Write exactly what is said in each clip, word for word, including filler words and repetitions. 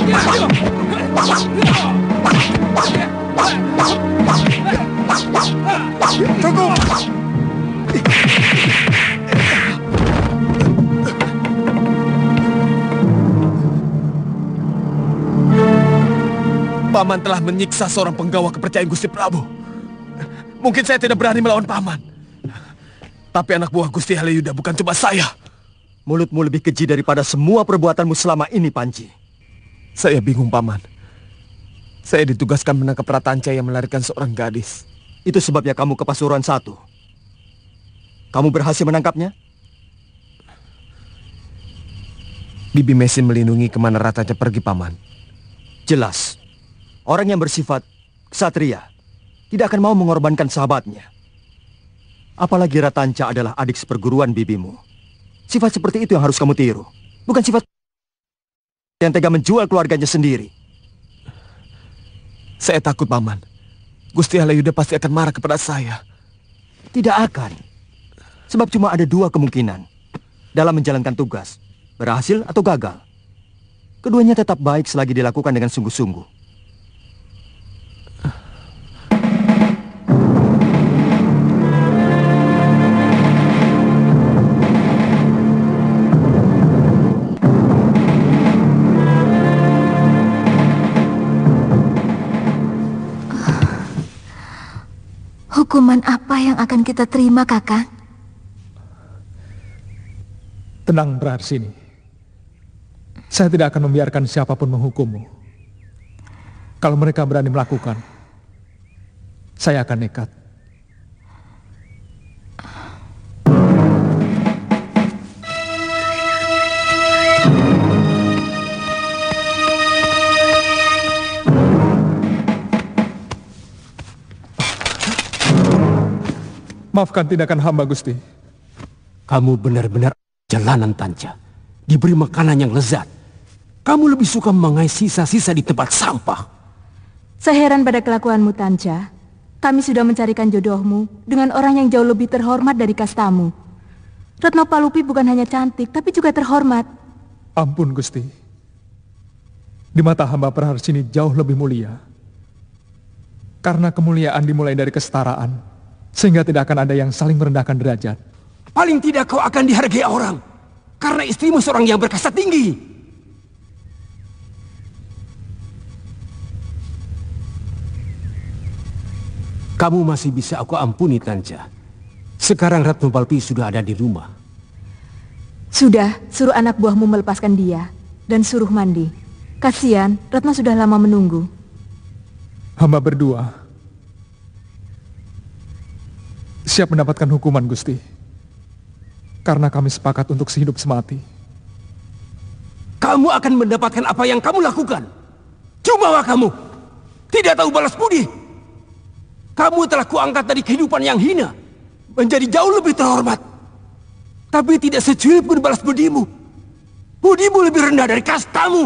Cukup! Paman telah menyiksa seorang penggawa kepercayaan Gusti Prabu. Mungkin saya tidak berani melawan Paman. Tapi anak buah Gusti Halayuda bukan cuma saya. Mulutmu lebih keji daripada semua perbuatanmu selama ini, Panji. Saya bingung, Paman. Saya ditugaskan menangkap Ratanca yang melarikan seorang gadis. Itu sebabnya kamu ke Pasuruan satu. Kamu berhasil menangkapnya? Bibi Mesin melindungi kemana Ratanca pergi, Paman. Jelas. Orang yang bersifat ksatria tidak akan mau mengorbankan sahabatnya. Apalagi Ratanca adalah adik seperguruan bibimu. Sifat seperti itu yang harus kamu tiru. Bukan sifat yang tega menjual keluarganya sendiri. Saya takut, Paman. Gusti Halayuda pasti akan marah kepada saya. Tidak akan. Sebab cuma ada dua kemungkinan dalam menjalankan tugas. Berhasil atau gagal. Keduanya tetap baik selagi dilakukan dengan sungguh-sungguh. Hukuman apa yang akan kita terima, Kakang? Tenang, Praharsini. Saya tidak akan membiarkan siapapun menghukummu. Kalau mereka berani melakukan, saya akan nekat. Maafkan tindakan hamba, Gusti. Kamu benar-benar jalanan, Tanca. Diberi makanan yang lezat. Kamu lebih suka mengais sisa-sisa di tempat sampah. Seheran pada kelakuanmu, Tanca. Kami sudah mencarikan jodohmu dengan orang yang jauh lebih terhormat dari kastamu. Retno Palupi bukan hanya cantik, tapi juga terhormat. Ampun, Gusti. Di mata hamba Praharsini jauh lebih mulia. Karena kemuliaan dimulai dari kesetaraan. Sehingga tidak akan ada yang saling merendahkan derajat. Paling tidak kau akan dihargai orang. Karena istrimu seorang yang berkasta tinggi. Kamu masih bisa aku ampuni, Tanca. Sekarang Ratno Palpi sudah ada di rumah. Sudah, suruh anak buahmu melepaskan dia. Dan suruh mandi. Kasihan, Ratno sudah lama menunggu. Hamba berdua siap mendapatkan hukuman, Gusti. Karena kami sepakat untuk sehidup semati. Kamu akan mendapatkan apa yang kamu lakukan. Jumawa kamu. Tidak tahu balas budi. Kamu telah kuangkat dari kehidupan yang hina. Menjadi jauh lebih terhormat. Tapi tidak secuil pun balas budimu. Budimu lebih rendah dari kastamu.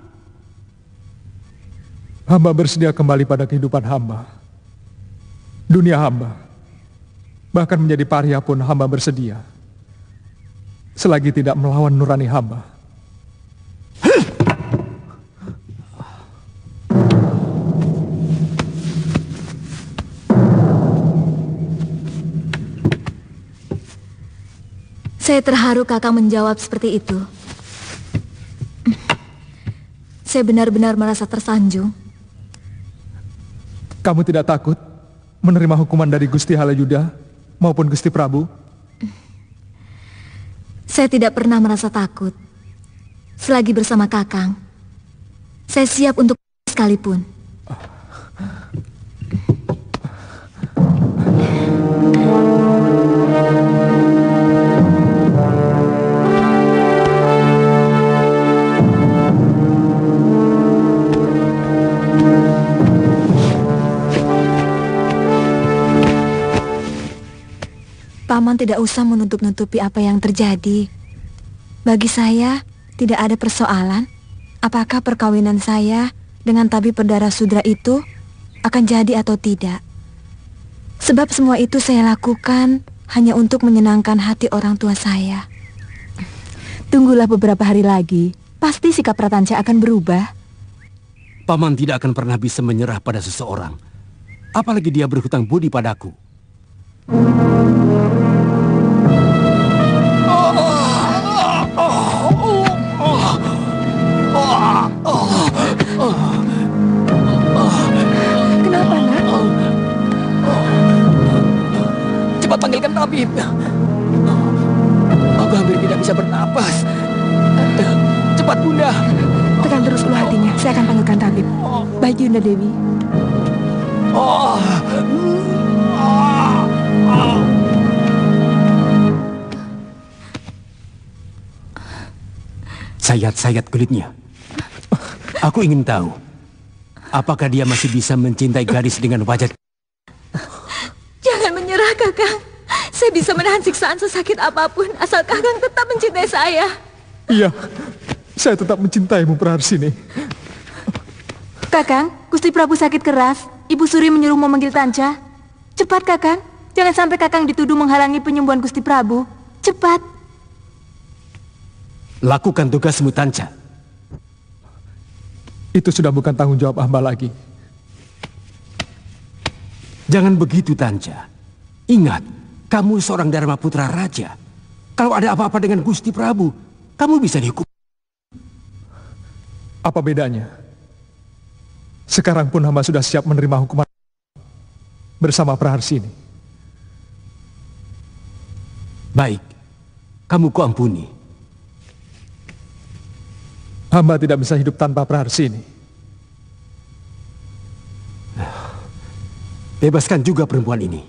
Hamba bersedia kembali pada kehidupan hamba. Dunia hamba. Bahkan menjadi paria pun hamba bersedia. Selagi tidak melawan nurani hamba. Saya terharu Kakang menjawab seperti itu. Saya benar-benar merasa tersanjung. Kamu tidak takut menerima hukuman dari Gusti Halayuda maupun Gusti Prabu? Saya tidak pernah merasa takut. Selagi bersama Kakang, saya siap untuk sekalipun. Paman tidak usah menutup-nutupi apa yang terjadi. Bagi saya, tidak ada persoalan apakah perkawinan saya dengan tabib berdarah sudra itu akan jadi atau tidak. Sebab semua itu saya lakukan hanya untuk menyenangkan hati orang tua saya. Tunggulah beberapa hari lagi, pasti sikap Ratanca akan berubah. Paman tidak akan pernah bisa menyerah pada seseorang. Apalagi dia berhutang budi padaku. Kenapa, nak? Cepat panggilkan tabib. Aku hampir tidak bisa bernapas. Cepat, Bunda. Tekan terus dulu hatinya. Saya akan panggilkan tabib. Baik, Yunda Dewi. Sayat-sayat kulitnya. Aku ingin tahu, apakah dia masih bisa mencintai gadis dengan wajah... Jangan menyerah, Kakang. Saya bisa menahan siksaan sesakit apapun asal Kakang tetap mencintai saya. Iya, saya tetap mencintaimu, Praharsini. Kakang, Gusti Prabu sakit keras. Ibu Suri menyuruh memanggil Tanca. Cepat, Kakang. Jangan sampai Kakang dituduh menghalangi penyembuhan Gusti Prabu. Cepat. Lakukan tugasmu, Tanca. Itu sudah bukan tanggung jawab hamba lagi. Jangan begitu, Tanca. Ingat, kamu seorang Dharma Putra Raja. Kalau ada apa-apa dengan Gusti Prabu, kamu bisa dihukum. Apa bedanya? Sekarang pun hamba sudah siap menerima hukuman bersama Praharsini. Baik, kamu kuampuni. Hamba tidak bisa hidup tanpa Praharsini. Bebaskan juga perempuan ini.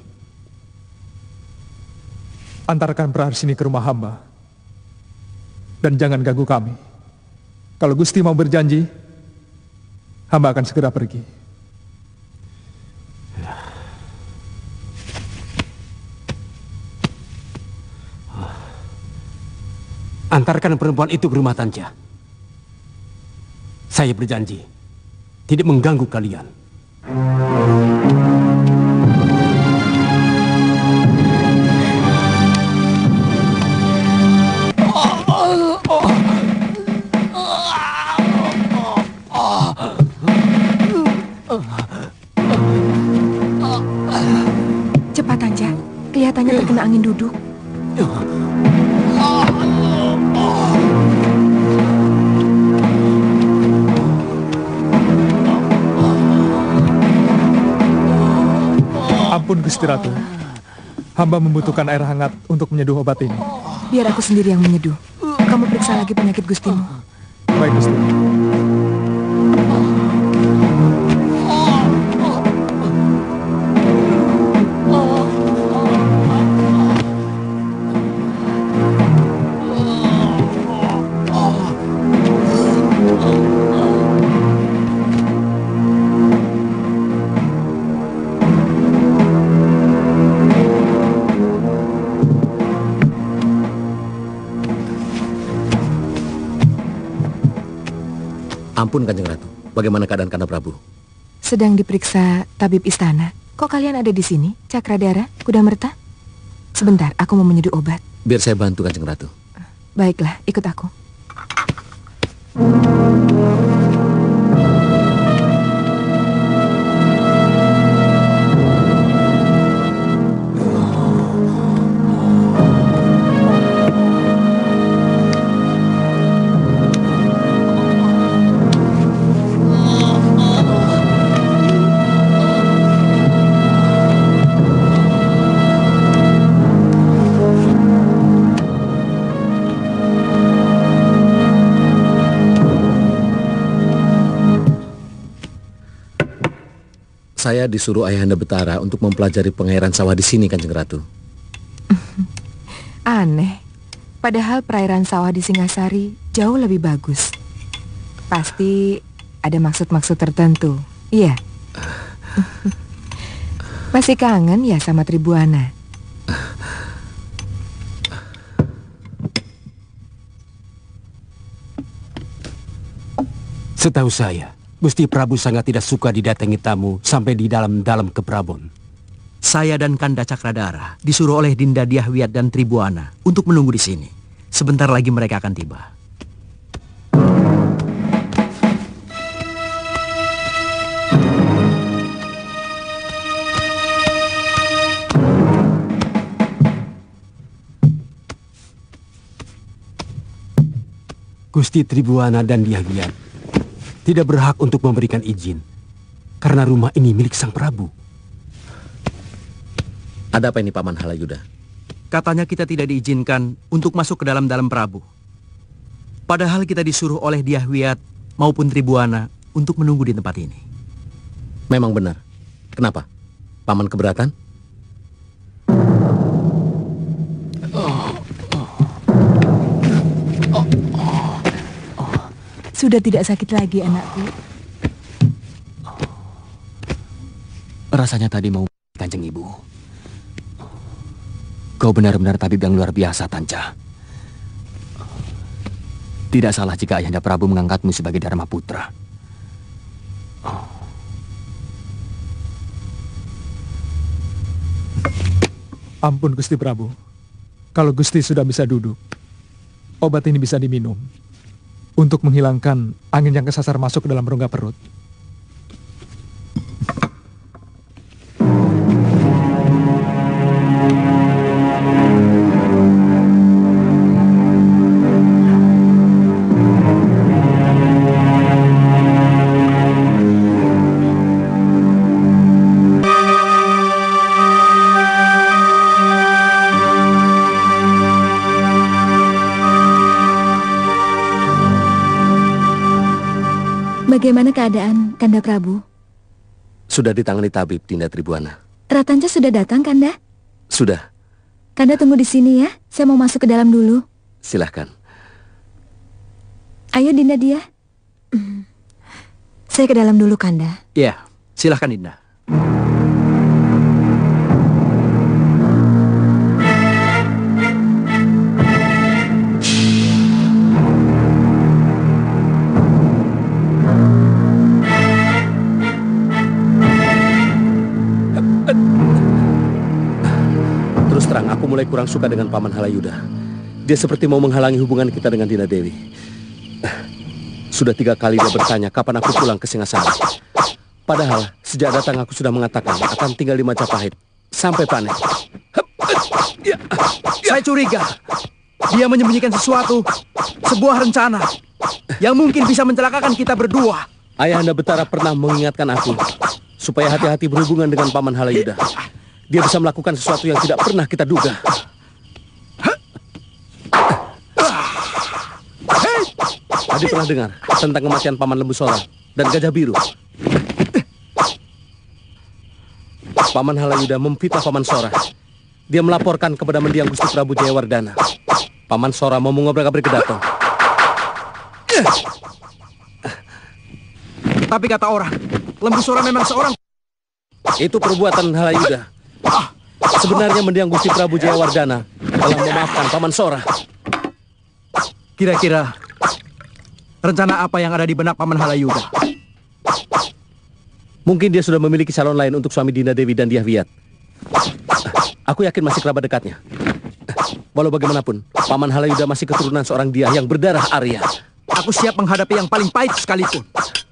Antarkan Praharsini ke rumah hamba. Dan jangan ganggu kami. Kalau Gusti mau berjanji, hamba akan segera pergi. Antarkan perempuan itu ke rumah Tanca. Saya berjanji tidak mengganggu kalian. Cepat, Tanca. Kelihatannya terkena angin duduk. Ampun, Gusti Ratu. Hamba membutuhkan air hangat untuk menyeduh obat ini. Biar aku sendiri yang menyeduh. Kamu periksa lagi penyakit Gustimu. Baik, Gusti. Ampun, Kanjeng Ratu. Bagaimana keadaan Kanda Prabu? Sedang diperiksa tabib istana. Kok kalian ada di sini, Cakradara, Kudamerta? Sebentar, aku mau menyeduh obat. Biar saya bantu, Kanjeng Ratu. Baiklah, ikut aku. Saya disuruh Ayahanda Betara untuk mempelajari pengairan sawah di sini, Kanjeng Ratu. Aneh. Padahal perairan sawah di Singasari jauh lebih bagus. Pasti ada maksud-maksud tertentu. Iya. Masih kangen ya sama Tribuana? Setahu saya, Gusti Prabu sangat tidak suka didatangi tamu sampai di dalam-dalam keprabon. Saya dan Kanda Cakradara disuruh oleh Dinda Dyahwiat dan Tribuana untuk menunggu di sini. Sebentar lagi mereka akan tiba. Gusti Tribuana dan Diahwiat tidak berhak untuk memberikan izin karena rumah ini milik Sang Prabu. Ada apa ini Paman Halayuda? Katanya kita tidak diizinkan untuk masuk ke dalam-dalam Prabu. Padahal kita disuruh oleh Diahwiat maupun Tribuana untuk menunggu di tempat ini. Memang benar. Kenapa? Paman keberatan? Sudah tidak sakit lagi, anakku. Rasanya tadi mau Kanjeng Ibu. Kau benar-benar tabib yang luar biasa, Tanca. Tidak salah jika Ayahanda Prabu mengangkatmu sebagai Dharma Putra. Ampun Gusti Prabu. Kalau Gusti sudah bisa duduk, obat ini bisa diminum untuk menghilangkan angin yang kesasar masuk ke dalam rongga perut. Bagaimana keadaan Kanda Prabu? Sudah ditangani tabib, Dinda Tribuana. Ratanca sudah datang, Kanda? Sudah. Kanda tunggu di sini ya. Saya mau masuk ke dalam dulu. Silahkan. Ayo, Dinda Dia. Hmm. Saya ke dalam dulu, Kanda. Iya, silahkan Dinda. Terus terang, aku mulai kurang suka dengan Paman Halayuda. Dia seperti mau menghalangi hubungan kita dengan Dinda Dewi. Sudah tiga kali dia bertanya kapan aku pulang ke Singasari. Padahal sejak datang aku sudah mengatakan akan tinggal di Majapahit sampai panen. Saya curiga dia menyembunyikan sesuatu, sebuah rencana yang mungkin bisa mencelakakan kita berdua. Ayahanda Betara pernah mengingatkan aku supaya hati-hati berhubungan dengan Paman Halayuda. Dia bisa melakukan sesuatu yang tidak pernah kita duga. Adi pernah dengar tentang kematian Paman Lembu Sora dan Gajah Biru. Paman Halayuda memfitnah Paman Sora. Dia melaporkan kepada mendiang Gusti Prabu Jayawardana. Paman Sora mau mengobrak-abrik Kedaton. Tapi kata orang, Lembu Sora memang seorang. Itu perbuatan Halayuda. Sebenarnya mendiang Gusti Prabu Jayawardana telah memaafkan Paman Sora. Kira-kira rencana apa yang ada di benak Paman Halayuda? Mungkin dia sudah memiliki calon lain untuk suami Dinda Dewi dan Diahwiat. Aku yakin masih kerabat dekatnya. Walau bagaimanapun, Paman Halayuda masih keturunan seorang Diah yang berdarah Arya. Aku siap menghadapi yang paling pahit sekalipun.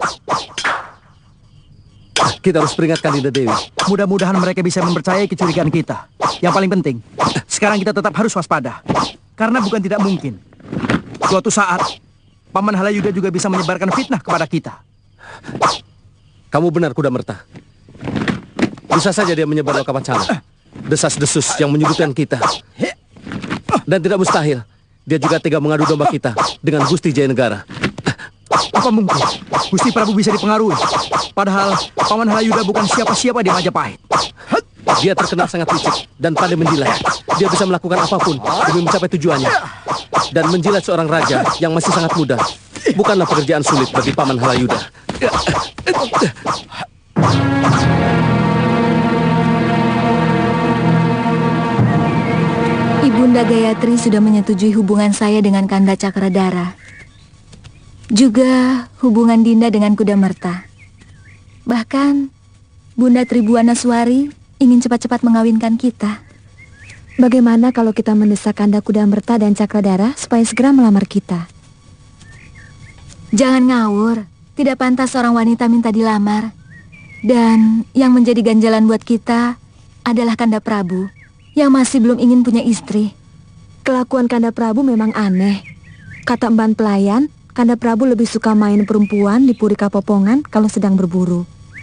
Kita harus peringatkan Dinda Dewi. Mudah-mudahan mereka bisa mempercayai kecurigaan kita. Yang paling penting, sekarang kita tetap harus waspada. Karena bukan tidak mungkin suatu saat Paman Halayuda juga bisa menyebarkan fitnah kepada kita. Kamu benar, Kuda Merta. Bisa saja dia menyebar loka wacana, desas-desus yang menyudutkan kita. Dan tidak mustahil dia juga tega mengadu domba kita dengan Gusti Jayanegara. Apa mungkin Gusti Prabu bisa dipengaruhi? Padahal Paman Halayuda bukan siapa-siapa di Majapahit. Dia terkenal sangat licik dan pandai menjilat. Dia bisa melakukan apapun demi mencapai tujuannya. Dan menjilat seorang raja yang masih sangat muda bukanlah pekerjaan sulit bagi Paman Halayuda. Ibunda Gayatri sudah menyetujui hubungan saya dengan Kanda Cakradara. Juga hubungan Dinda dengan Kuda Merta. Bahkan Bunda Tribuana Suari ingin cepat-cepat mengawinkan kita. Bagaimana kalau kita mendesak Kanda Kuda Merta dan Cakradara supaya segera melamar kita? Jangan ngawur, tidak pantas seorang wanita minta dilamar. Dan yang menjadi ganjalan buat kita adalah Kanda Prabu yang masih belum ingin punya istri. Kelakuan Kanda Prabu memang aneh. Kata emban pelayan, Kanda Prabu lebih suka main perempuan di Puri Kapopongan kalau sedang berburu.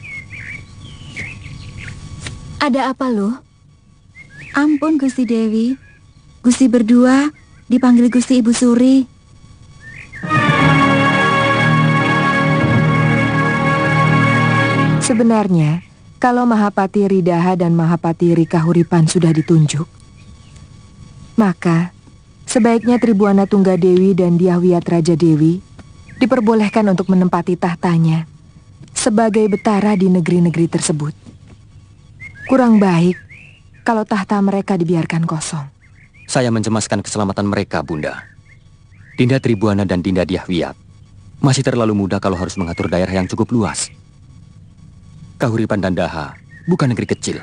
Ada apa loh? Ampun Gusti Dewi, Gusti berdua dipanggil Gusti Ibu Suri. Sebenarnya, kalau Mahapati Ridaha dan Mahapati Rikahuripan sudah ditunjuk, maka sebaiknya Tribuana Tunggadewi dan Dyahwiyat Raja Dewi diperbolehkan untuk menempati tahtanya sebagai betara di negeri-negeri tersebut. Kurang baik kalau tahta mereka dibiarkan kosong. Saya mencemaskan keselamatan mereka, Bunda. Dinda Tribuana dan Dinda Dyahwiyat masih terlalu muda kalau harus mengatur daerah yang cukup luas. Kahuripan dan Daha bukan negeri kecil.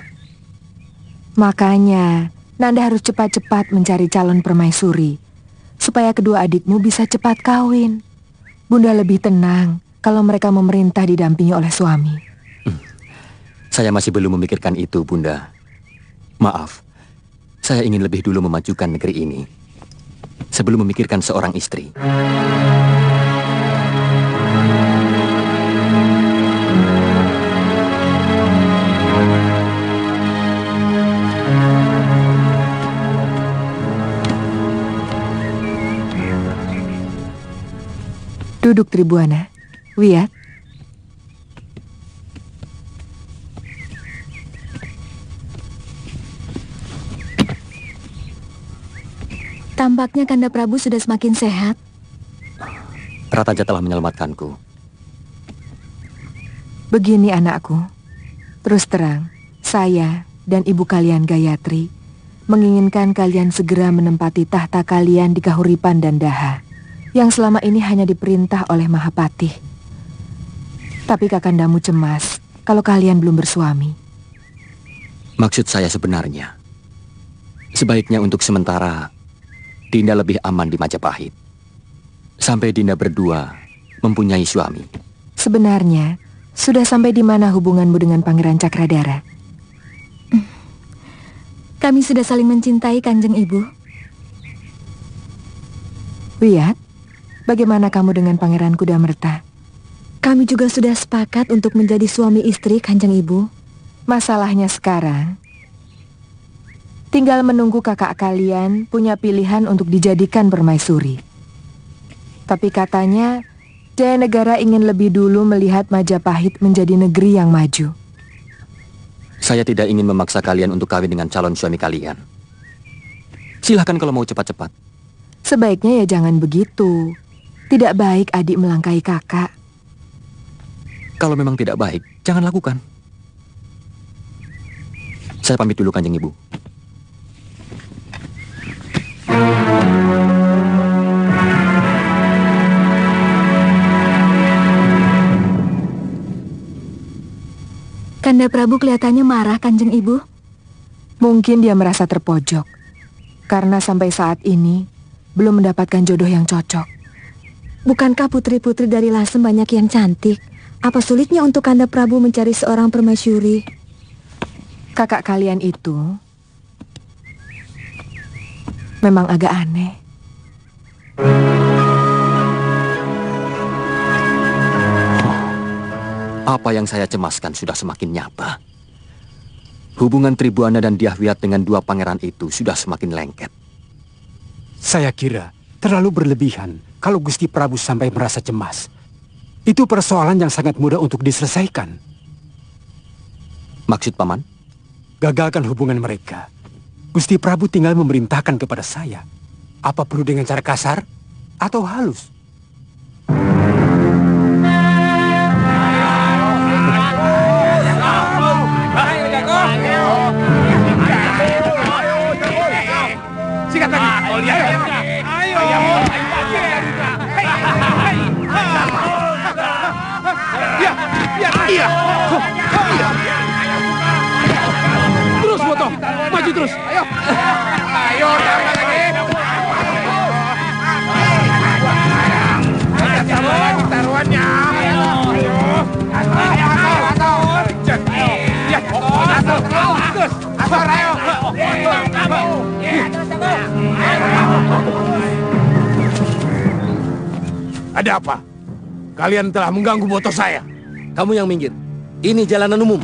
Makanya Nanda harus cepat-cepat mencari calon permaisuri supaya kedua adikmu bisa cepat kawin. Bunda lebih tenang kalau mereka memerintah didampingi oleh suami. Hmm. Saya masih belum memikirkan itu, Bunda. Maaf, saya ingin lebih dulu memajukan negeri ini sebelum memikirkan seorang istri. Duduk Tribuana. Wiyat. Tampaknya Kanda Prabu sudah semakin sehat. Ratanca telah menyelamatkanku. Begini anakku, terus terang, saya dan ibu kalian Gayatri menginginkan kalian segera menempati tahta kalian di Kahuripan dan Daha, yang selama ini hanya diperintah oleh Mahapati. Tapi kakandamu cemas kalau kalian belum bersuami. Maksud saya sebenarnya, sebaiknya untuk sementara Dinda lebih aman di Majapahit sampai Dinda berdua mempunyai suami. Sebenarnya, sudah sampai di mana hubunganmu dengan Pangeran Cakradara? Kami sudah saling mencintai, Kanjeng Ibu. Wiyat, bagaimana kamu dengan Pangeran Kudamerta? Kami juga sudah sepakat untuk menjadi suami istri, Kanjeng Ibu. Masalahnya sekarang, tinggal menunggu kakak kalian punya pilihan untuk dijadikan permaisuri. Tapi katanya, Jayanegara ingin lebih dulu melihat Majapahit menjadi negeri yang maju. Saya tidak ingin memaksa kalian untuk kawin dengan calon suami kalian. Silahkan kalau mau cepat-cepat. Sebaiknya ya jangan begitu. Tidak baik adik melangkahi kakak. Kalau memang tidak baik, jangan lakukan. Saya pamit dulu, Kanjeng Ibu. Kanda Prabu kelihatannya marah, Kanjeng Ibu. Mungkin dia merasa terpojok karena sampai saat ini belum mendapatkan jodoh yang cocok. Bukankah putri-putri dari Lasem banyak yang cantik? Apa sulitnya untuk Kanda Prabu mencari seorang permaisuri? Kakak kalian itu memang agak aneh. Apa yang saya cemaskan sudah semakin nyata. Hubungan Tribuana dan Dyahwiyat dengan dua pangeran itu sudah semakin lengket. Saya kira terlalu berlebihan kalau Gusti Prabu sampai merasa cemas. Itu persoalan yang sangat mudah untuk diselesaikan. Maksud Paman? Gagalkan hubungan mereka. Gusti Prabu tinggal memerintahkan kepada saya. Apa perlu dengan cara kasar atau halus? Sikat lagi. Ayo. Ayo. Iya. Iya. Iya. Terus potong. Maju terus. Ayo. Ayo. Tambah lagi. Ada apa? Kalian telah mengganggu motor saya. Kamu yang minggir. Ini jalanan umum.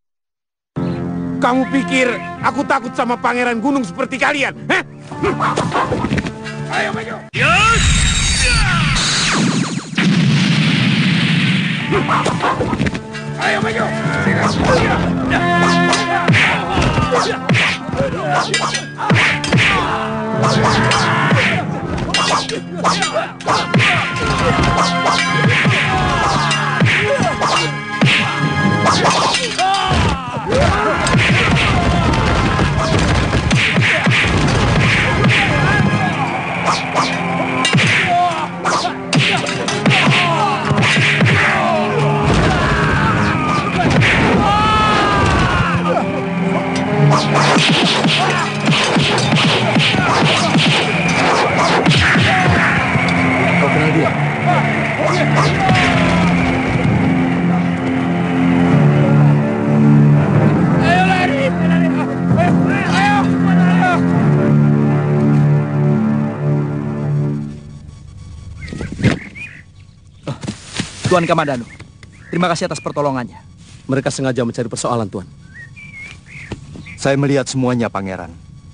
Kamu pikir aku takut sama pangeran gunung seperti kalian? Hah? Ayo maju. Ayo maju. Kau kenal dia? Ayo lari. Ayo, ayo. Tuan Kamadanu, terima kasih atas pertolongannya. Mereka sengaja mencari persoalan, Tuan. Saya melihat semuanya, Pangeran.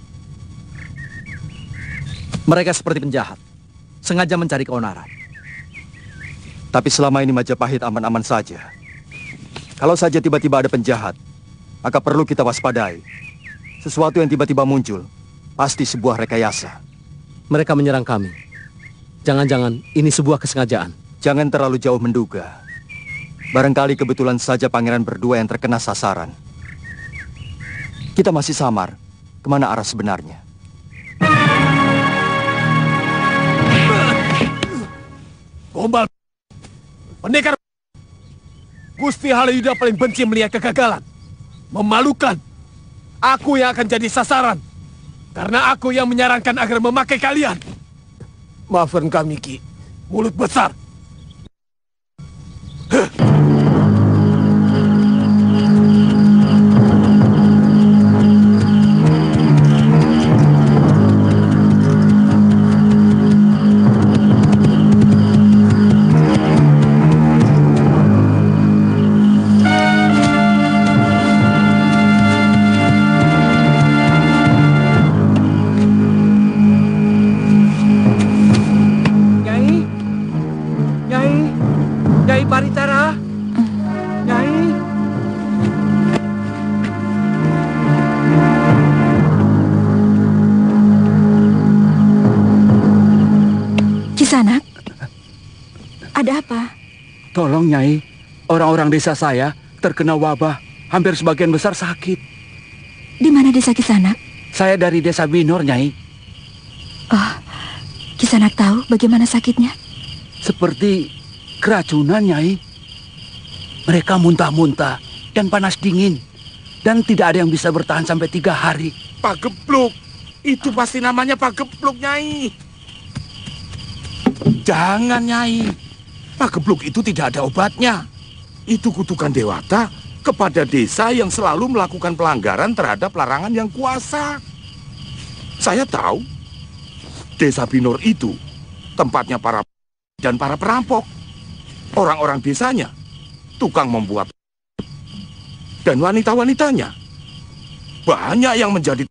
Mereka seperti penjahat, sengaja mencari keonaran. Tapi selama ini Majapahit aman-aman saja. Kalau saja tiba-tiba ada penjahat, maka perlu kita waspadai. Sesuatu yang tiba-tiba muncul, pasti sebuah rekayasa. Mereka menyerang kami. Jangan-jangan ini sebuah kesengajaan. Jangan terlalu jauh menduga. Barangkali kebetulan saja pangeran berdua yang terkena sasaran. Kita masih samar. Kemana arah sebenarnya? Gombal. Pendekar. Gusti Halayuda paling benci melihat kegagalan. Memalukan. Aku yang akan jadi sasaran. Karena aku yang menyarankan agar memakai kalian. Maafkan kami, Ki. Mulut besar. Huh. Kisanak, ada apa? Tolong, Nyai. Orang-orang desa saya terkena wabah. Hampir sebagian besar sakit. Di mana desa Kisanak? Saya dari desa Binor, Nyai. Oh, Kisanak tahu bagaimana sakitnya? Seperti keracunan, Nyai. Mereka muntah-muntah dan panas dingin. Dan tidak ada yang bisa bertahan sampai tiga hari. Pak Gebluk. Itu pasti namanya Pak Gebluk, Nyai. Jangan, Nyai. Pak Gebluk itu tidak ada obatnya. Itu kutukan Dewata kepada desa yang selalu melakukan pelanggaran terhadap larangan yang kuasa. Saya tahu. Desa Binor itu tempatnya para dan para perampok. Orang-orang desanya tukang membuat. Dan wanita-wanitanya banyak yang menjadi.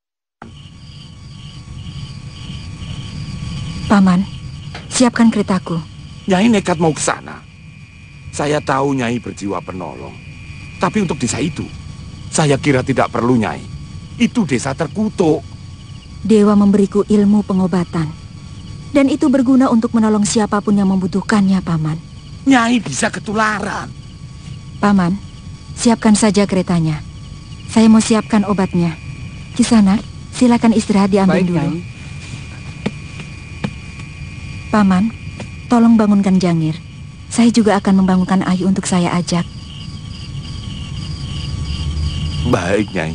Paman, siapkan keretaku. Nyai nekat mau ke sana. Saya tahu Nyai berjiwa penolong. Tapi untuk desa itu, saya kira tidak perlu, Nyai. Itu desa terkutuk. Dewa memberiku ilmu pengobatan. Dan itu berguna untuk menolong siapapun yang membutuhkannya, Paman. Nyai bisa ketularan. Paman, siapkan saja keretanya. Saya mau siapkan obatnya. Kisanak, silakan istirahat diambil Baik, dulu. Nyai. Paman, tolong bangunkan Jangir. Saya juga akan membangunkan Ayu untuk saya ajak. Baik, Nyai.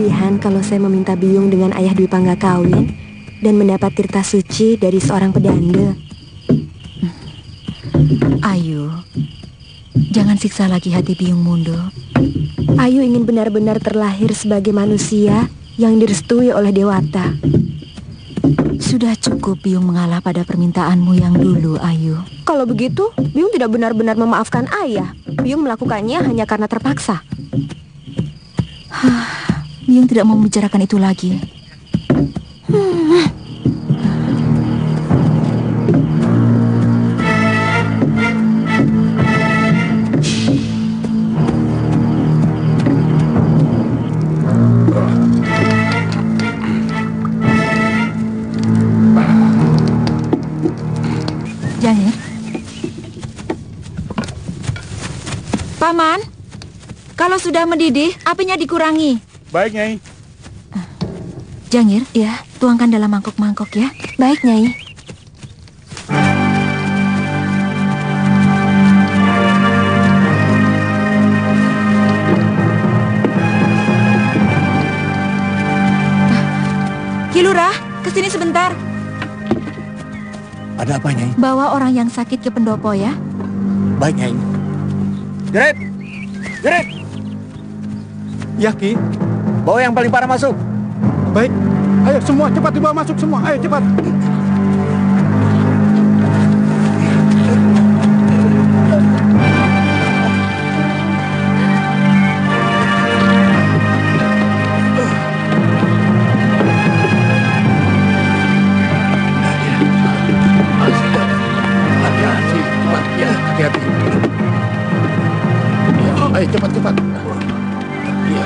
berlebihan kalau saya meminta Biyung dengan ayah Dwi Pangga kawin dan mendapat tirta suci dari seorang pedanda. Ayu, jangan siksa lagi hati Biyung Mundo. Ayu ingin benar-benar terlahir sebagai manusia yang direstui oleh Dewata. Sudah cukup Biyung mengalah pada permintaanmu yang dulu, Ayu. Kalau begitu, Biyung tidak benar-benar memaafkan ayah. Biyung melakukannya hanya karena terpaksa. Biyung tidak mau membicarakan itu lagi. Hmm. Jangir. Paman, kalau sudah mendidih, apinya dikurangi. Baik, Nyai. Jangir, ya, tuangkan dalam mangkok-mangkok ya. Baik, Nyai. Kilurah, kesini sebentar. Ada apa, Nyai? Bawa orang yang sakit ke pendopo ya. Baik, Nyai. Jerit! Jerit! Ya, Ki. Bawa yang paling parah masuk. Baik. Ayo semua, cepat dibawa masuk semua. Ayo cepat. Hati-hati. Ayo cepat cepat. Iya.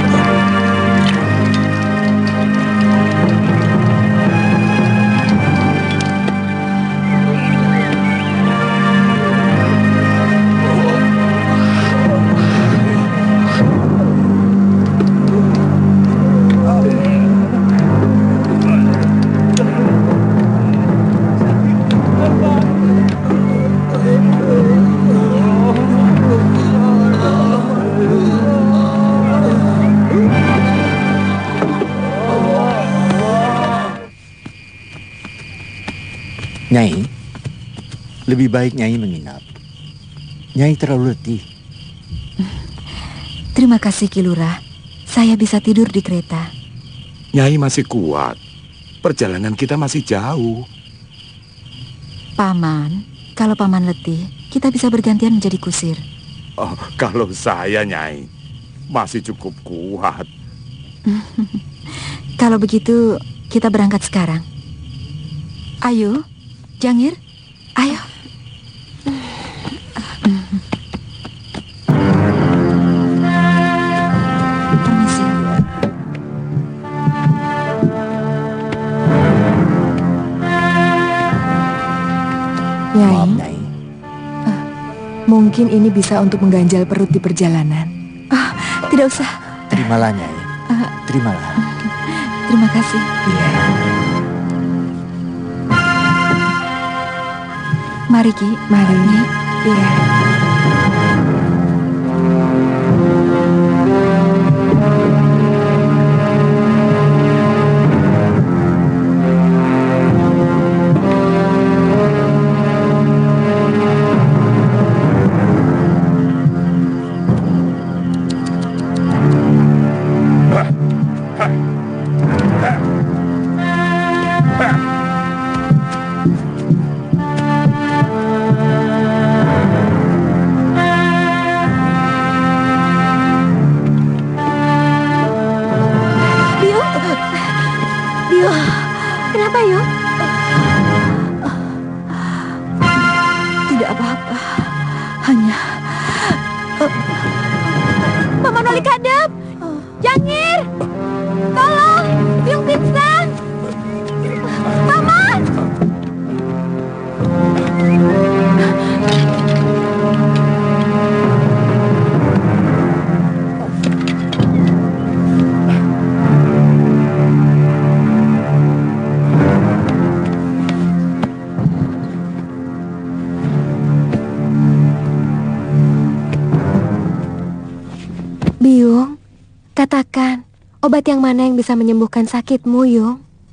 Nyai, lebih baik Nyai menginap. Nyai terlalu letih. Terima kasih Kilurah. Saya bisa tidur di kereta. Nyai masih kuat. Perjalanan kita masih jauh. Paman, kalau Paman letih, kita bisa bergantian menjadi kusir. Oh, kalau saya Nyai masih cukup kuat. Kalau begitu, kita berangkat sekarang. Ayo. Jangir, ayo. Permisi. Nyai, Maaf, Nyai. Uh, mungkin ini bisa untuk mengganjal perut di perjalanan. Ah, tidak usah. Terimalah Nyai. Uh, Terimalah. Terima kasih. Iya. Mari Ki, mari. Iya. Kenapa, Yu? Tidak apa-apa. Hanya... Paman Wali Kadep! Jangir! Tolong! Biyung pingsan! Paman! Biyung, katakan, Obat yang mana yang bisa menyembuhkan sakitmu, Yung?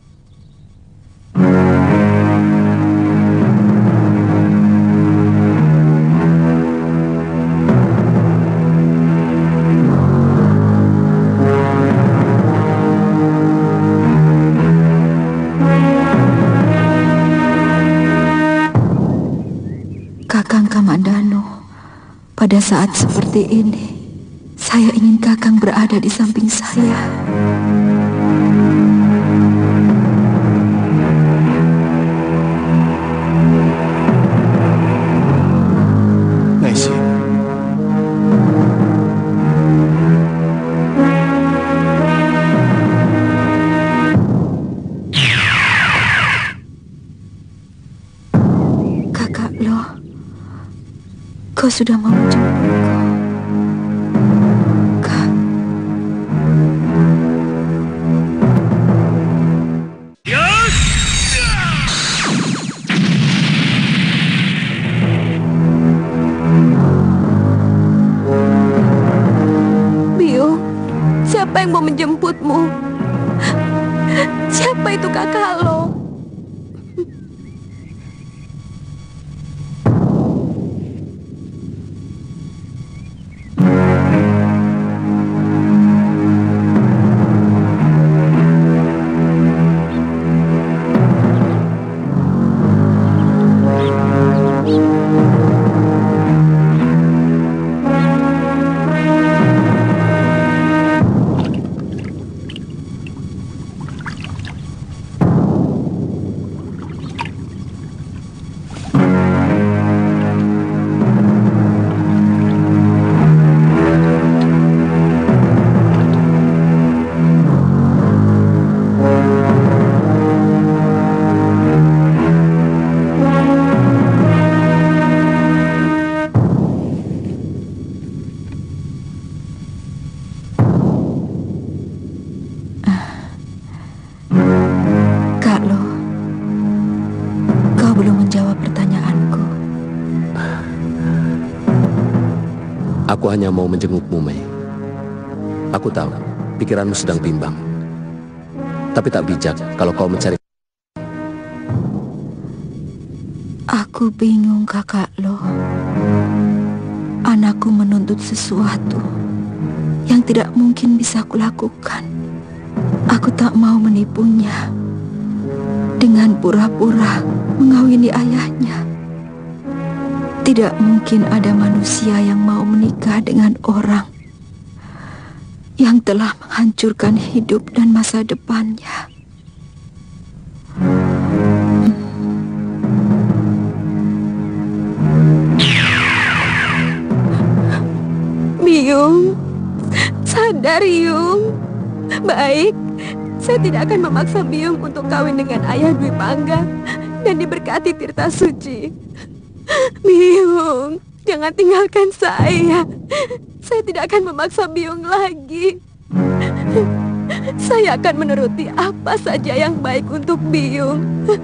Kakang Kamandano, pada saat seperti ini, saya ingin Kakang berada di samping saya. Naisi. Kakak Lo, kau sudah mau menjemputku. Kak. Biung, siapa yang mau menjemputmu? Siapa itu kakak lo? Aku hanya mau menjengukmu, Mei. Aku tahu, pikiranmu sedang bimbang. Tapi tak bijak kalau kau mencari... Aku bingung, Kakak Lo. Anakku menuntut sesuatu yang tidak mungkin bisa kulakukan. Aku tak mau menipunya dengan pura-pura mengawini ayahnya. Tidak mungkin ada manusia yang mau menikah dengan orang yang telah menghancurkan hidup dan masa depannya. Biung, sadar Yung. Baik, saya tidak akan memaksa Biung untuk kawin dengan ayah Dwi Pangga dan diberkati tirta suci. Biung, jangan tinggalkan saya. Saya tidak akan memaksa Biung lagi. Saya akan menuruti apa saja yang baik untuk Biung.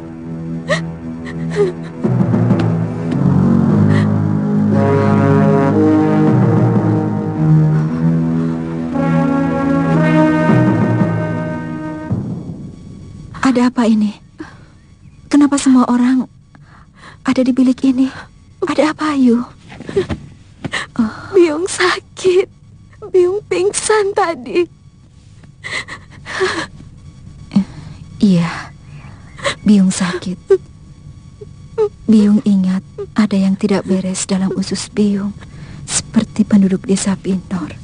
Ada apa ini? Kenapa semua orang ada di bilik ini? Ada apa, Ayu? Oh. Biung sakit. Biung pingsan tadi. Iya, Biung sakit. Biung ingat ada yang tidak beres dalam usus Biung, seperti penduduk desa Pinor.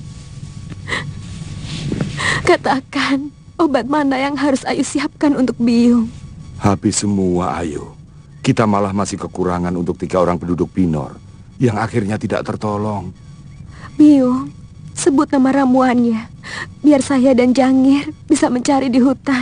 Katakan, obat mana yang harus Ayu siapkan untuk Biung? Habis semua, Ayu. Kita malah masih kekurangan untuk tiga orang penduduk Pinor yang akhirnya tidak tertolong. Biung, sebut nama ramuannya, biar saya dan Jangir bisa mencari di hutan.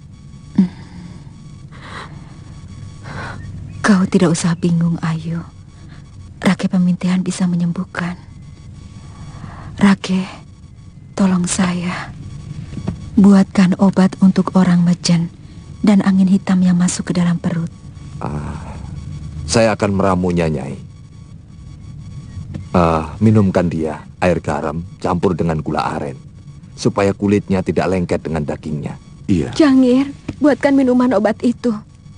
Kau tidak usah bingung, Ayu. Rake Pemintihan bisa menyembuhkan. Rake, tolong saya. Buatkan obat untuk orang Mejen dan angin hitam yang masuk ke dalam perut. Ah, saya akan meramunya, Nyai. Ah, minumkan dia air garam campur dengan gula aren. supaya kulitnya tidak lengket dengan dagingnya. Iya. Jangir, buatkan minuman obat itu.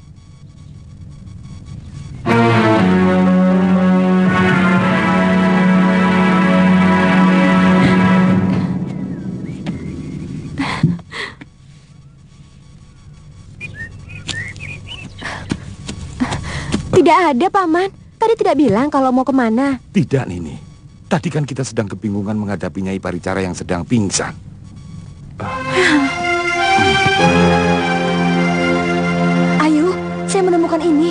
Tidak ada, Paman. Tadi tidak bilang kalau mau kemana. Tidak, Nini. Tadi kan kita sedang kebingungan menghadapi Nyai Paricara yang sedang pingsan. Ayo, saya menemukan ini.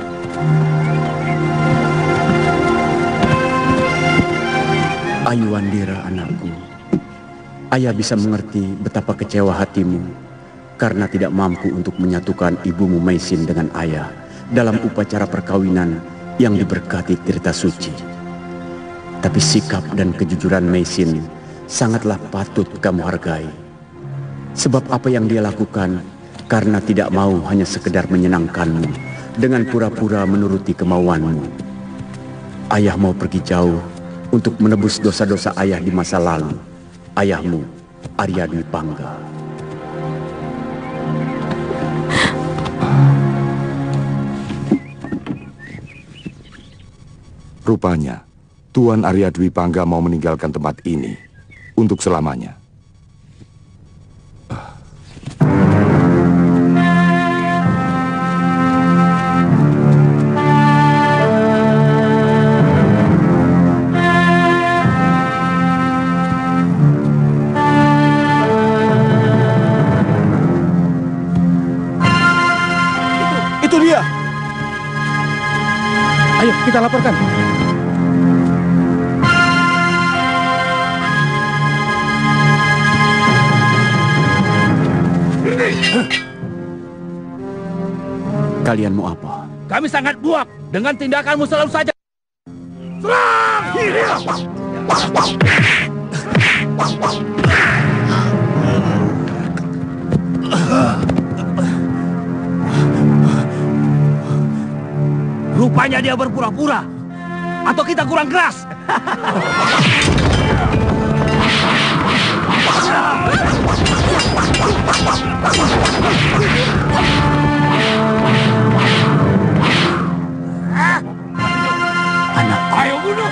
Ayu Wandira, anakku. Ayah bisa mengerti betapa kecewa hatimu karena tidak mampu untuk menyatukan ibumu Maisin dengan ayah dalam upacara perkawinan yang diberkati Tirta Suci. Tapi sikap dan kejujuran Maisin sangatlah patut kamu hargai. Sebab apa yang dia lakukan karena tidak mau hanya sekedar menyenangkanmu dengan pura-pura menuruti kemauanmu. Ayah mau pergi jauh untuk menebus dosa-dosa ayah di masa lalu. Ayahmu, Arya Dwi Pangga. Rupanya, Tuan Arya Dwi Pangga mau meninggalkan tempat ini untuk selamanya. Itu, itu dia. Ayo, kita laporkan. Kalian mau apa? Kami sangat buak dengan tindakanmu selalu saja. Serang! Rupanya dia berpura-pura. Atau kita kurang keras? Anak, ayo bunuh!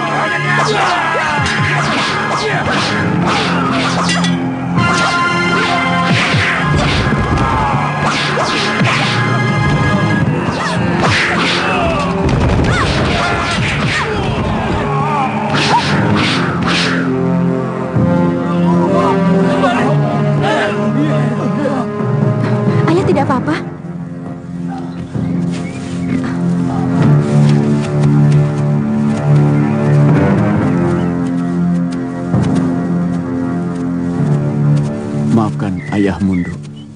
Ayah tidak apa-apa. maafkan Ayah Mundu.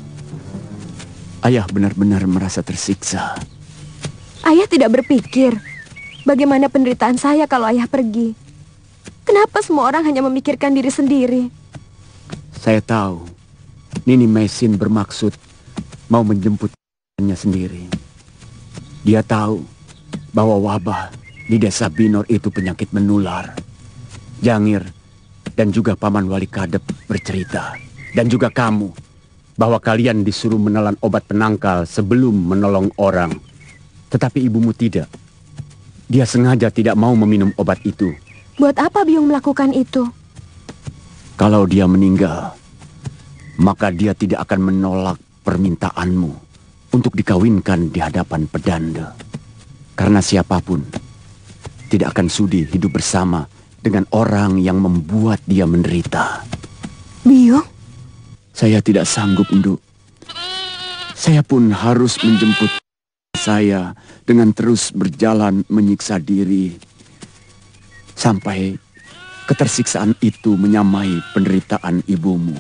Ayah benar-benar merasa tersiksa. Ayah tidak berpikir bagaimana penderitaan saya kalau ayah pergi. Kenapa semua orang hanya memikirkan diri sendiri? Saya tahu Nini Maisin bermaksud mau menjemputnya sendiri. Dia tahu bahwa wabah di desa Binor itu penyakit menular. Jangir dan juga Paman Wali Kadep bercerita, dan juga kamu, bahwa kalian disuruh menelan obat penangkal sebelum menolong orang. Tetapi ibumu tidak. Dia sengaja tidak mau meminum obat itu. Buat apa Biung melakukan itu? Kalau dia meninggal, maka dia tidak akan menolak permintaanmu untuk dikawinkan di hadapan pedanda. Karena siapapun tidak akan sudi hidup bersama dengan orang yang membuat dia menderita. Biung? Saya tidak sanggup, Nduk. Saya pun harus menjemput saya dengan terus berjalan menyiksa diri sampai ketersiksaan itu menyamai penderitaan ibumu.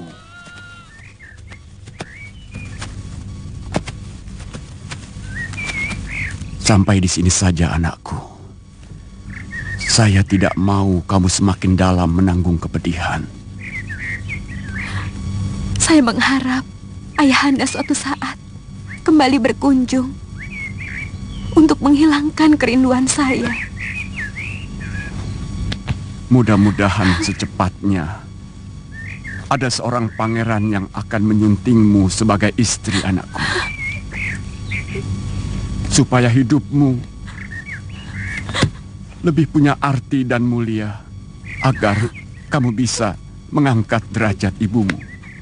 Sampai di sini saja, anakku. Saya tidak mau kamu semakin dalam menanggung kepedihan. Saya mengharap ayahanda suatu saat kembali berkunjung untuk menghilangkan kerinduan saya. Mudah-mudahan secepatnya ada seorang pangeran yang akan menyuntingmu sebagai istri anakku. Supaya hidupmu lebih punya arti dan mulia, agar kamu bisa mengangkat derajat ibumu.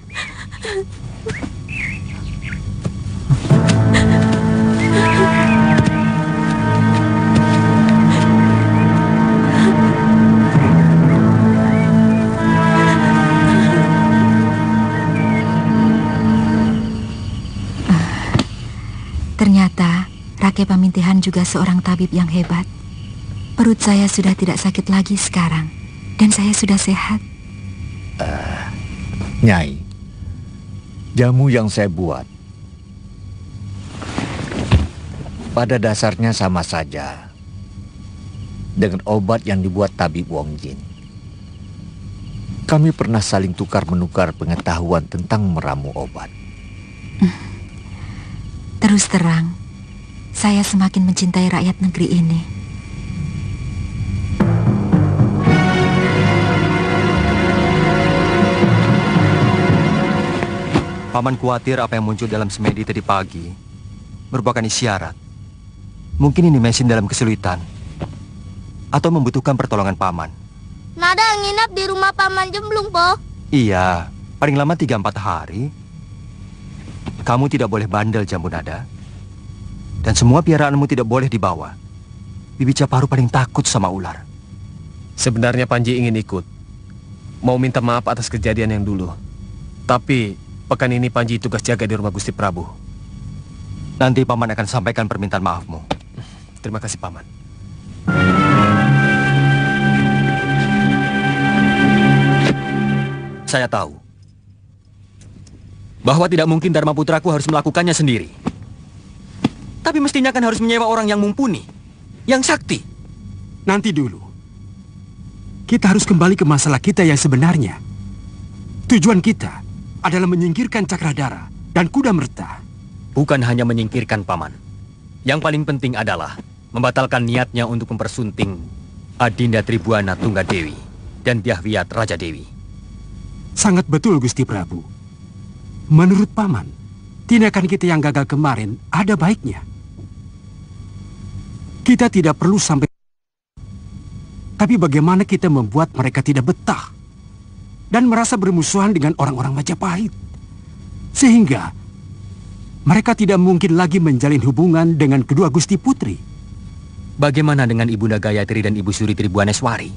Ternyata Rake Pamintihan juga seorang tabib yang hebat. Perut saya sudah tidak sakit lagi sekarang, dan saya sudah sehat. Uh, Nyai, jamu yang saya buat pada dasarnya sama saja dengan obat yang dibuat tabib Wong Jin. Kami pernah saling tukar-menukar pengetahuan tentang meramu obat. Terus terang, saya semakin mencintai rakyat negeri ini. Paman khawatir apa yang muncul dalam semedi tadi pagi merupakan isyarat. Mungkin ini mesin dalam kesulitan atau membutuhkan pertolongan paman. Nada nginap di rumah Paman Jemblung, Po. Iya, paling lama tiga empat hari. Kamu tidak boleh bandel, Jambu Nada. Dan semua piaraanmu tidak boleh dibawa. Bibi Caparu paling takut sama ular. Sebenarnya Panji ingin ikut. Mau minta maaf atas kejadian yang dulu. Tapi pekan ini Panji tugas jaga di rumah Gusti Prabu. Nanti Paman akan sampaikan permintaan maafmu. Terima kasih, Paman. Saya tahu bahwa tidak mungkin Dharma Putraku harus melakukannya sendiri. Tapi mestinya kan harus menyewa orang yang mumpuni, yang sakti. Nanti dulu. Kita harus kembali ke masalah kita yang sebenarnya. Tujuan kita adalah menyingkirkan Cakradhara dan Kuda Merta. Bukan hanya menyingkirkan, Paman. Yang paling penting adalah membatalkan niatnya untuk mempersunting Adinda Tribuana Tunggadewi dan Dyahwiyat Raja Dewi. Sangat betul, Gusti Prabu. Menurut Paman, tindakan kita yang gagal kemarin ada baiknya. Kita tidak perlu sampai... Tapi bagaimana kita membuat mereka tidak betah dan merasa bermusuhan dengan orang-orang Majapahit, sehingga mereka tidak mungkin lagi menjalin hubungan dengan kedua Gusti Putri. Bagaimana dengan Ibunda Gayatri dan Ibu Suri Tribuaneswari?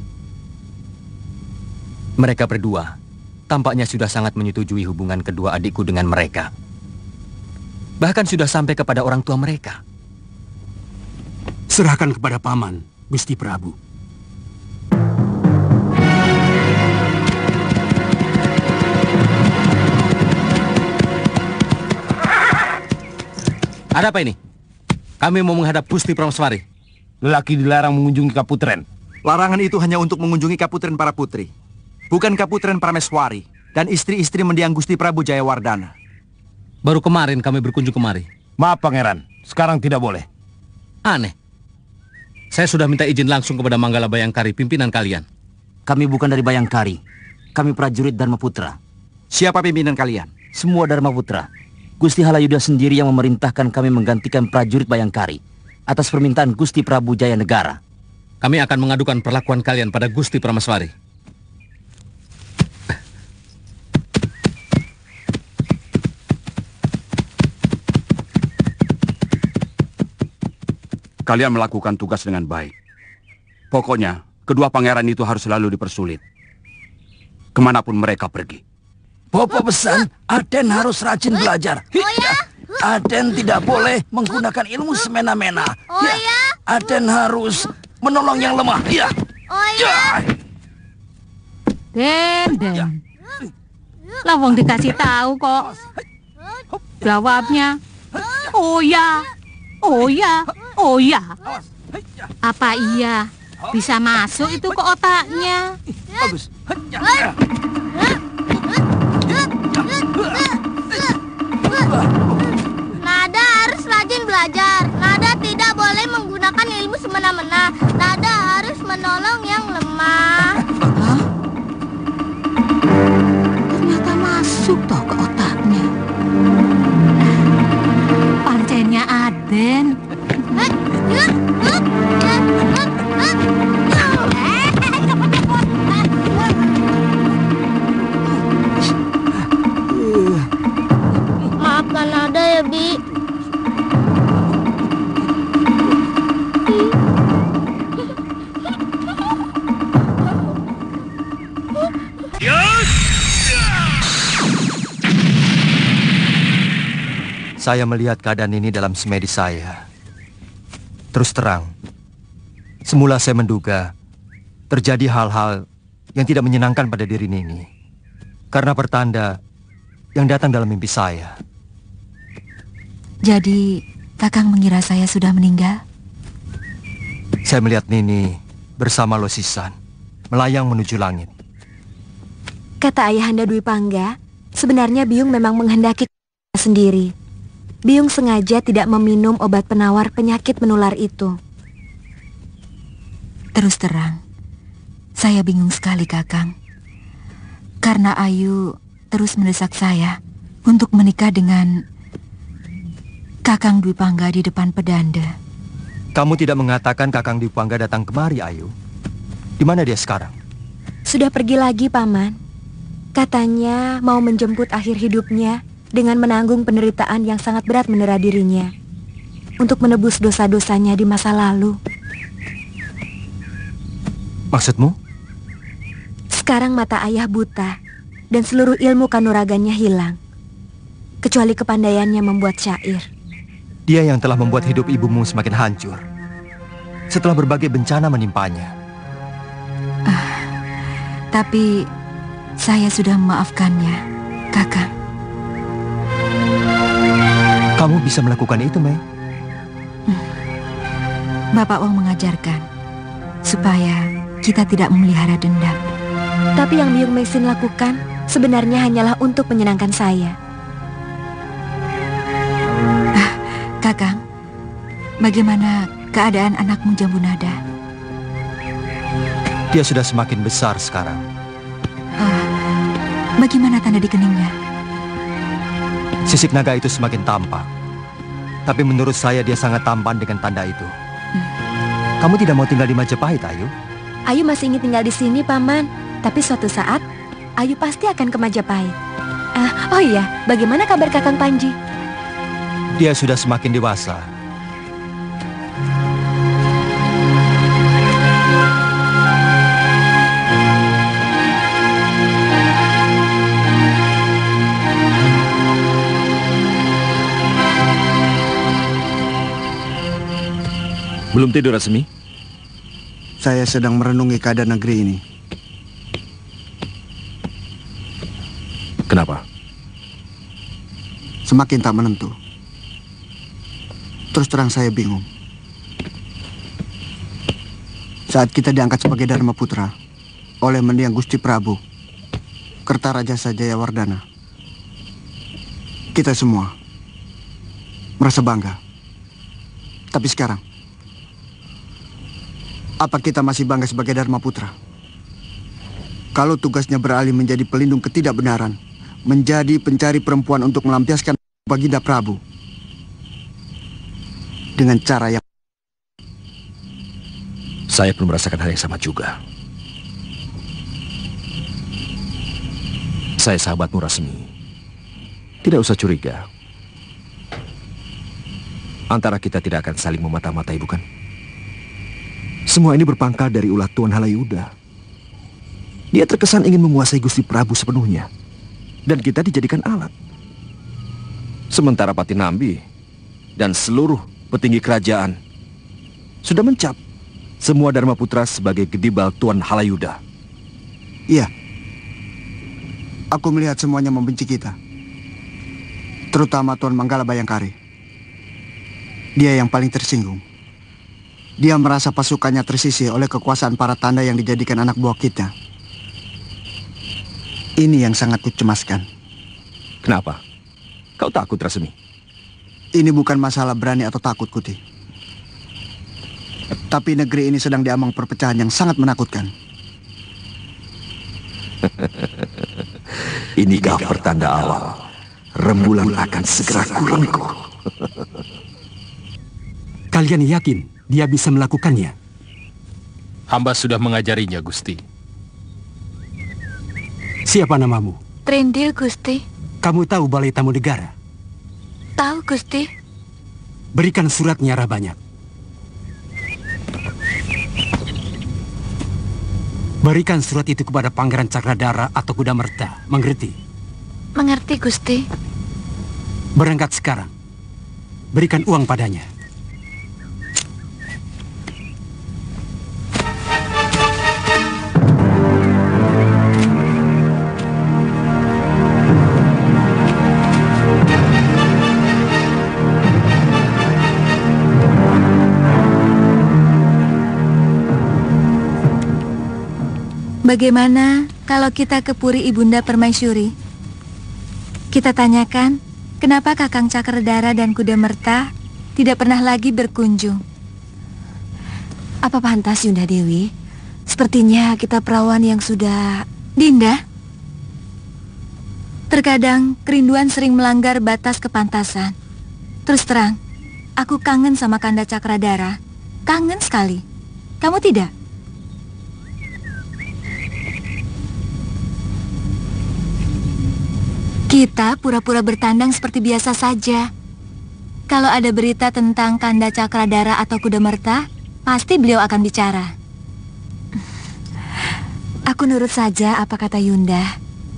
Mereka berdua tampaknya sudah sangat menyetujui hubungan kedua adikku dengan mereka. Bahkan sudah sampai kepada orang tua mereka. Serahkan kepada Paman, Gusti Prabu. Ada apa ini? Kami mau menghadap Gusti Prameswari. Lelaki dilarang mengunjungi Kaputren. Larangan itu hanya untuk mengunjungi Kaputren para putri, bukan Kaputren Prameswari dan istri-istri mendiang Gusti Prabu Jayawardana. Baru kemarin kami berkunjung kemari. Maaf, Pangeran. Sekarang tidak boleh. Aneh. Saya sudah minta izin langsung kepada Manggala Bayangkari, pimpinan kalian. Kami bukan dari Bayangkari. Kami prajurit Dharma Putra. Siapa pimpinan kalian? Semua Dharma Putra. Gusti Halayuda sendiri yang memerintahkan kami menggantikan prajurit Bayangkari atas permintaan Gusti Prabu Jayanegara. Kami akan mengadukan perlakuan kalian pada Gusti Prameswari. Kalian melakukan tugas dengan baik. Pokoknya, kedua pangeran itu harus selalu dipersulit. Kemanapun mereka pergi. Popo pesan, Aden harus rajin belajar. Oh ya? Aden tidak boleh menggunakan ilmu semena-mena. Oh ya? Aden harus menolong yang lemah. Ya. Oh ya? Den, Den. Lawang dikasih tahu kok. Jawabnya, oh ya, oh ya, oh ya. Apa iya bisa masuk itu ke otaknya? Bagus. Nada harus rajin belajar. Nada tidak boleh menggunakan ilmu semena-mena. Nada harus menolong yang lemah. Ternyata Saya melihat keadaan ini dalam semedi saya. Terus terang, semula saya menduga terjadi hal-hal yang tidak menyenangkan pada diri Nini. Karena pertanda yang datang dalam mimpi saya. Jadi, Kakang mengira saya sudah meninggal? Saya melihat Nini bersama Losisan melayang menuju langit. Kata Ayahanda Dwi Pangga, sebenarnya Biung memang menghendaki sendiri. Biung sengaja tidak meminum obat penawar penyakit menular itu. Terus terang, saya bingung sekali, Kakang. Karena Ayu terus mendesak saya untuk menikah dengan Kakang Dwi Pangga di depan pedanda. Kamu tidak mengatakan Kakang Dwi Pangga datang kemari, Ayu? Di mana dia sekarang? Sudah pergi lagi, Paman. Katanya mau menjemput akhir hidupnya dengan menanggung penderitaan yang sangat berat menera dirinya untuk menebus dosa-dosanya di masa lalu. Maksudmu? Sekarang mata ayah buta dan seluruh ilmu kanuragannya hilang, kecuali kepandaiannya membuat syair. Dia yang telah membuat hidup ibumu semakin hancur setelah berbagai bencana menimpanya. Ah, tapi saya sudah memaafkannya, Kakang. Kamu bisa melakukan itu, Mei? Hmm. Bapak Wong mengajarkan supaya kita tidak memelihara dendam. Tapi yang Biung Meisin lakukan sebenarnya hanyalah untuk menyenangkan saya. Ah, Kakang, bagaimana keadaan anakmu Jambunada? Dia sudah semakin besar sekarang. Ah, bagaimana tanda di keningnya? Sisik naga itu semakin tampak. Tapi menurut saya dia sangat tampan dengan tanda itu. Hmm. Kamu tidak mau tinggal di Majapahit, Ayu? Ayu masih ingin tinggal di sini, Paman. Tapi suatu saat, Ayu pasti akan ke Majapahit. Ah, oh iya, bagaimana kabar Kakang Panji? Dia sudah semakin dewasa. Belum tidur, Rasmi? Saya sedang merenungi keadaan negeri ini. Kenapa? Semakin tak menentu. Terus terang saya bingung. Saat kita diangkat sebagai Dharma Putra oleh mendiang Gusti Prabu, Kertarajasa Jayawardana, kita semua merasa bangga. Tapi sekarang, apa kita masih bangga sebagai Dharma Putra? Kalau tugasnya beralih menjadi pelindung ketidakbenaran, menjadi pencari perempuan untuk melampiaskan Baginda Prabu dengan cara yang... Saya pun merasakan hal yang sama juga. Saya sahabatmu, Rasmi. Tidak usah curiga. Antara kita tidak akan saling memata-matai, bukan? Semua ini berpangkal dari ulah Tuan Halayuda. Dia terkesan ingin menguasai Gusti Prabu sepenuhnya. Dan kita dijadikan alat. Sementara Patinambi dan seluruh petinggi kerajaan sudah mencap semua Dharma Putra sebagai gedibal Tuan Halayuda. Iya. Aku melihat semuanya membenci kita. Terutama Tuan Manggala Bayangkari. Dia yang paling tersinggung. Dia merasa pasukannya tersisih oleh kekuasaan para tanda yang dijadikan anak buah kita. Ini yang sangat kucemaskan. Kenapa? Kau takut, Rasmi? Ini bukan masalah berani atau takut, Kuti. Tapi negeri ini sedang diambang perpecahan yang sangat menakutkan. Inikah pertanda awal rembulan akan segera kurungku. Kalian yakin dia bisa melakukannya? Hamba sudah mengajarinya, Gusti. Siapa namamu? Trindil, Gusti. Kamu tahu Balai Tamu Negara? Tahu, Gusti. Berikan surat Nyara Banyak. Berikan surat itu kepada Pangeran Cakradara atau Kudamerta. Mengerti? Mengerti, Gusti. Berangkat sekarang berikan uang padanya. Bagaimana kalau kita ke puri Ibunda Permaisuri? Kita tanyakan, kenapa Kakang Cakradara dan Kuda Merta tidak pernah lagi berkunjung? Apa pantas, Yunda Dewi? Sepertinya kita perawan yang sudah... Dinda, terkadang kerinduan sering melanggar batas kepantasan. Terus terang, aku kangen sama Kanda Cakradara. Kangen sekali. Kamu tidak? Kita pura-pura bertandang seperti biasa saja. Kalau ada berita tentang Kanda Cakradara atau Kuda Merta, pasti beliau akan bicara. Aku nurut saja apa kata Yunda.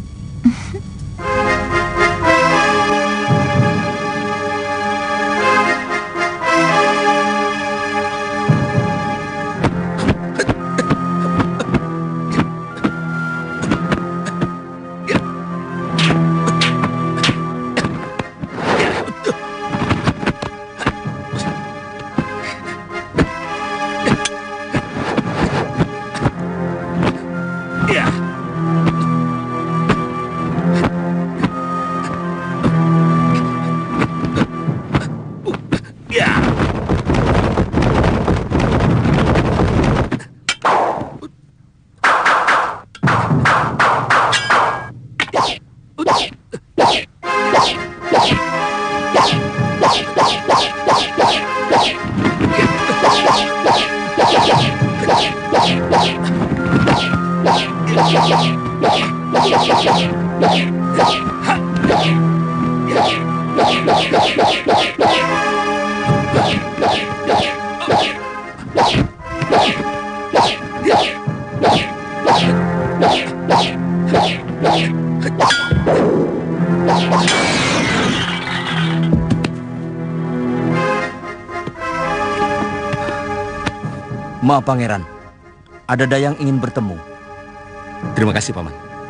Maaf Pangeran, ada Dayang ingin bertemu. Terima kasih Paman.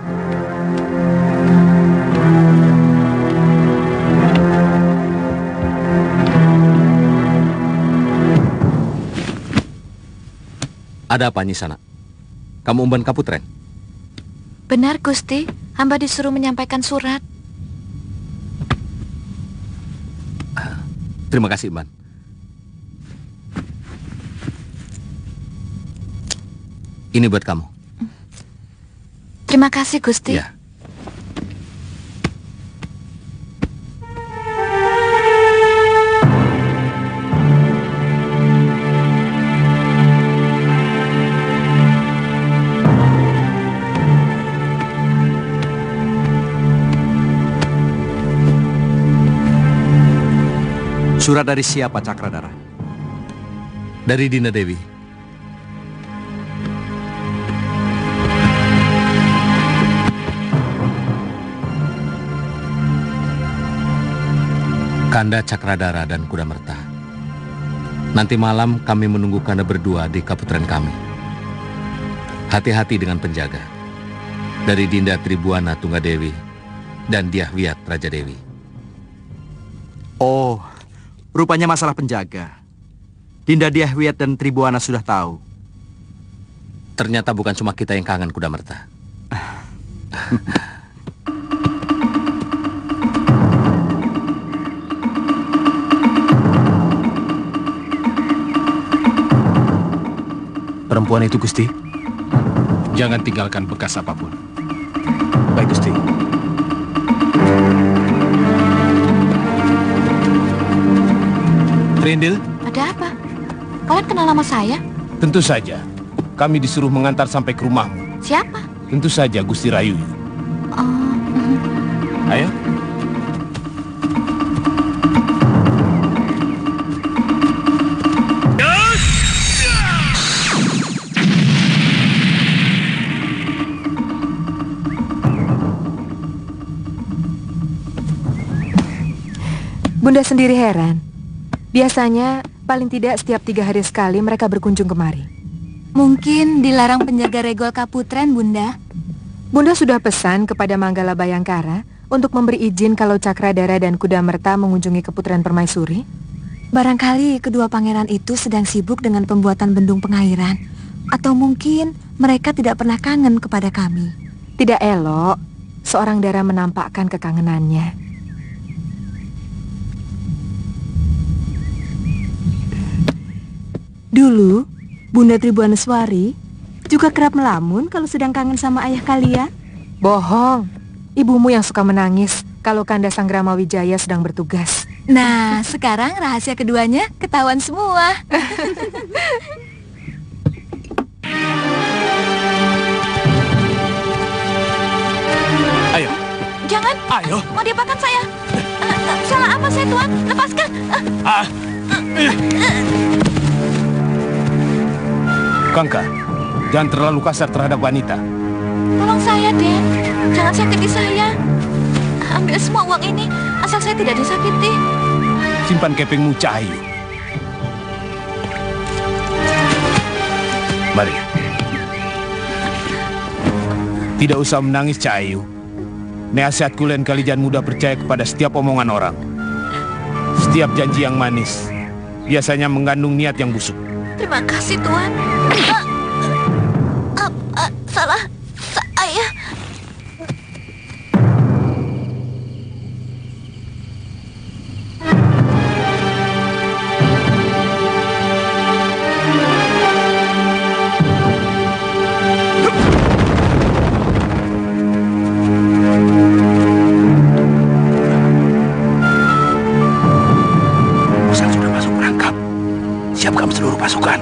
Ada apa Nyisana? Kamu umban Kaputren? Benar Gusti, hamba disuruh menyampaikan surat. Terima kasih Umban. Ini buat kamu. Terima kasih Gusti. Ya. Surat dari siapa Cakradara? Dari Dinda Dewi. Kanda Cakradara dan Kuda Merta. Nanti malam kami menunggu Kanda berdua di Kaputren kami. Hati-hati dengan penjaga. Dari Dinda Tribuana Tunggadewi dan Dyahwiat Raja Dewi. Oh, rupanya masalah penjaga. Dinda Dyahwiat dan Tribuana sudah tahu. Ternyata bukan cuma kita yang kangen Kuda Merta. Perempuan itu, Gusti. Jangan tinggalkan bekas apapun. Baik, Gusti. Trindil? Ada apa? Kalian kenal nama saya? Tentu saja. Kami disuruh mengantar sampai ke rumahmu. Siapa? Tentu saja Gusti Rayu. Oh. Ayo. Bunda sendiri heran. Biasanya, paling tidak setiap tiga hari sekali mereka berkunjung kemari. Mungkin dilarang penjaga regol Kaputren, Bunda. Bunda sudah pesan kepada Manggala Bayangkara untuk memberi izin kalau Cakradara dan Kudamerta mengunjungi Keputren Permaisuri. Barangkali kedua pangeran itu sedang sibuk dengan pembuatan bendung pengairan. Atau mungkin mereka tidak pernah kangen kepada kami. Tidak elok seorang Dara menampakkan kekangenannya. Dulu, Bunda Tribuaneswari juga kerap melamun kalau sedang kangen sama ayah kalian. Bohong. Ibumu yang suka menangis kalau Kanda Sanggrama Wijaya sedang bertugas. Nah, sekarang rahasia keduanya ketahuan semua. Ayo. Jangan. Ayo. Mau diapakan saya? Uh, uh, salah apa saya, Tuan? Lepaskan. Uh. Ah. Kangka, jangan terlalu kasar terhadap wanita. Tolong saya, Den. Jangan sakiti saya. Ambil semua uang ini, asal saya tidak disakiti. Simpan kepingmu, Cahayu. Mari. Tidak usah menangis, Cahayu. Nasihatku lain kali jangan mudah percaya kepada setiap omongan orang. Setiap janji yang manis biasanya mengandung niat yang busuk. Terima kasih, Tuan. Ah, ah, ah, salah saya. Musuh sudah masuk perangkap. Siapkan seluruh pasukan.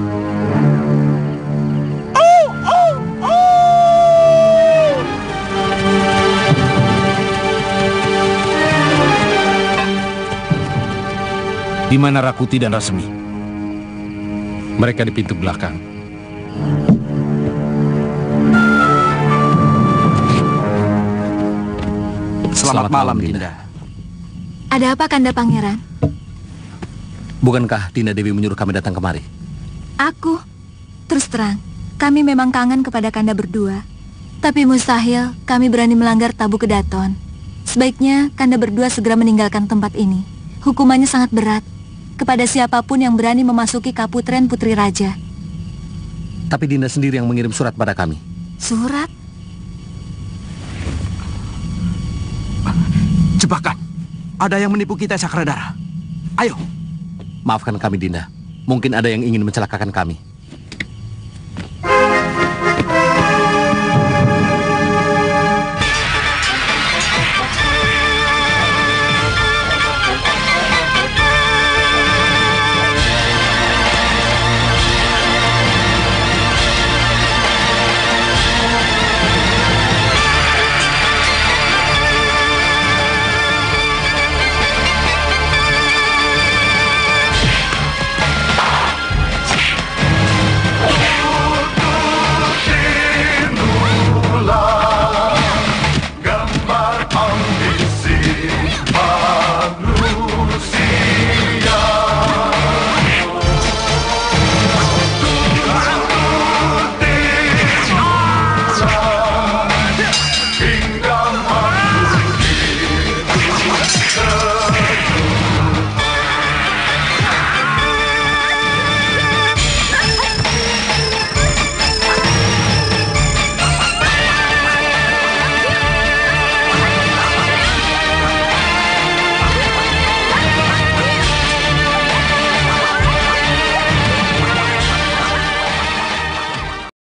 Di mana Rakuti dan Rasmi? Mereka di pintu belakang. Selamat, Selamat malam, Dinda. Ada apa, Kanda Pangeran? Bukankah Dinda Dewi menyuruh kami datang kemari? Aku, terus terang, kami memang kangen kepada Kanda berdua. Tapi mustahil kami berani melanggar tabu kedaton. Sebaiknya Kanda berdua segera meninggalkan tempat ini. Hukumannya sangat berat kepada siapapun yang berani memasuki Kaputren Putri Raja. Tapi Dinda sendiri yang mengirim surat pada kami. Surat? Jebakan. Ada yang menipu kita, Cakradara. Ayo. Maafkan kami, Dinda. Mungkin ada yang ingin mencelakakan kami.